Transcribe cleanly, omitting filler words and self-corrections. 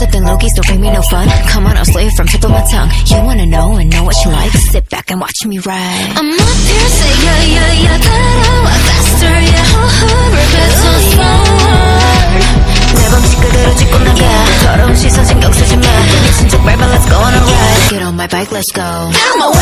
something low-key, still bring me no fun. Come on, I'll slay from tip of my tongue. You wanna know and know what you like? Sit back and watch me ride. I'm up here, say yeah, yeah, yeah, 따라와 faster, yeah, hurry, better slower. 내 방식 그대로 짚고 나가. 더러운 시선 신경 쓰지 마. 미친 척 밟아, let's go on a ride. Get on my bike, let's go. I'm a